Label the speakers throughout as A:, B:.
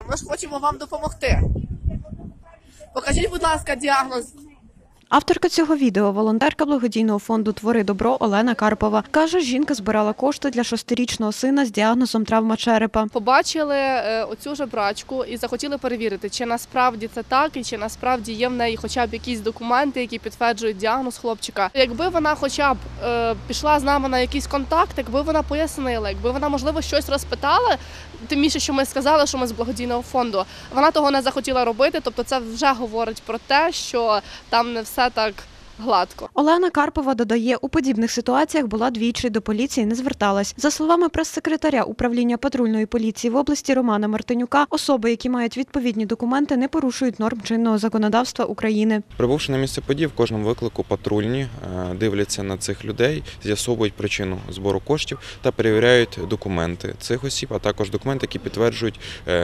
A: Ми ж хочемо вам допомогти. Покажіть, будь ласка, діагноз.
B: Авторка цього відео – волонтерка благодійного фонду «Твори добро» Олена Карпова. Каже, жінка збирала кошти для 6-річного сина з діагнозом травма черепа.
C: Побачили оцю жебрачку і захотіли перевірити, чи насправді це так, і чи насправді є в неї хоча б якісь документи, які підтверджують діагноз хлопчика. Якби вона хоча б пішла з нами на якийсь контакт, якби вона пояснила, якби вона, можливо, щось розпитала, тим більше, що ми сказали, що ми з благодійного фонду, вона того не захотіла робити, тобто це вже говорить про те, що там не все так гладко.
B: Олена Карпова додає, у подібних ситуаціях була двічі, до поліції не зверталась. За словами прес-секретаря управління патрульної поліції в області Романа Мартинюка, особи, які мають відповідні документи, не порушують норм чинного законодавства України.
D: Прибувши на місце подій, в кожному виклику патрульні дивляться на цих людей, з'ясовують причину збору коштів та перевіряють документи цих осіб, а також документи, які підтверджують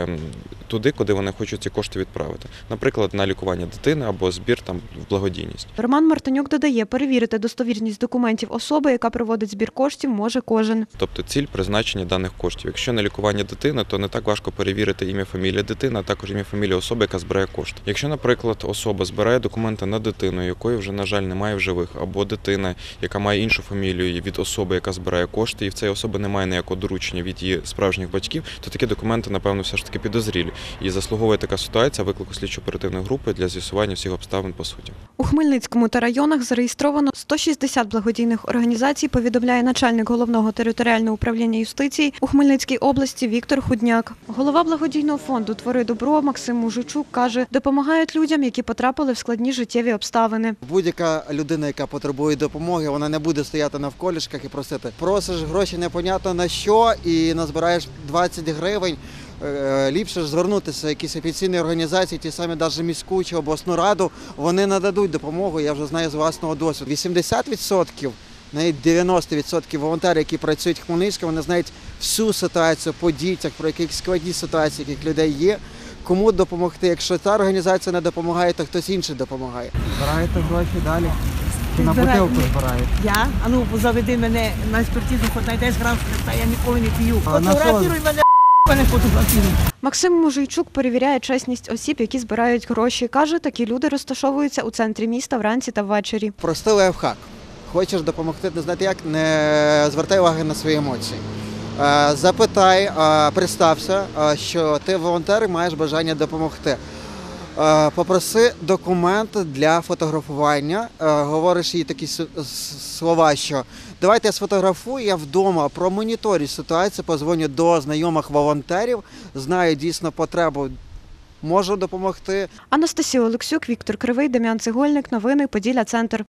D: туди, куди вони хочуть ці кошти відправити. Наприклад, на лікування дитини або збір там в благодійність.
B: Роман Мартинюк додає, перевірити достовірність документів особи, яка проводить збір коштів, може кожен.
D: Тобто ціль призначення даних коштів. Якщо на лікування дитини, то не так важко перевірити ім'я, фамілія дитини, а також ім'я, фамілія особи, яка збирає кошти. Якщо, наприклад, особа збирає документи на дитину, якої вже, на жаль, немає в живих, або дитина, яка має іншу фамілію від особи, яка збирає кошти, і в цієї особи немає ніякого доручення від її справжніх батьків, то такі документи, напевно, все ж таки підозрілі. І заслуговує така ситуація виклику слідчо-оперативної групи для з'ясування всіх обставин по суті.
B: У Хмельницькому та районах зареєстровано 160 благодійних організацій, повідомляє начальник Головного територіального управління юстиції у Хмельницькій області Віктор Худняк. Голова благодійного фонду «Твори добро» Максим Мужичук каже, допомагають людям, які потрапили в складні життєві обставини.
E: Будь-яка людина, яка потребує допомоги, вона не буде стояти навколішках і просити. Просиш гроші непонятно на що і назбираєш 20 гривень. Ліпше ж звернутися в якісь офіційні організації, ті самі навіть міську чи обласну раду, вони нададуть допомогу, я вже знаю з власного досвіду. 80%, навіть 90% волонтерів, які працюють в Хмельницькому, вони знають всю ситуацію по дітях, про якісь складні ситуації, яких людей є, кому допомогти. Якщо та організація не допомагає, то хтось інший допомагає.
F: Збираєте гроші далі? Чи на бутилку збираєте?
G: Я? А ну, заведи мене на експертизу, хоч знайдеш грам спирта, я ніколи не п'ю. Фотографіруй мене фотографіруй.
B: Максим Мужичук перевіряє чесність осіб, які збирають гроші. Каже, такі люди розташовуються у центрі міста вранці та ввечері.
E: Простий лайфхак. Хочеш допомогти, не знати як, не звертай уваги на свої емоції. Запитай, представся, що ти волонтер і маєш бажання допомогти. Попроси документ для фотографування, говориш їй такі слова, що давайте я сфотографую, я вдома промоніторю ситуацію, позвоню до знайомих волонтерів, знаю дійсно потребу, можу допомогти.
B: Анастасія Олексюк, Віктор Кривий, Дем'ян Цегольник. Новини Поділля Центр.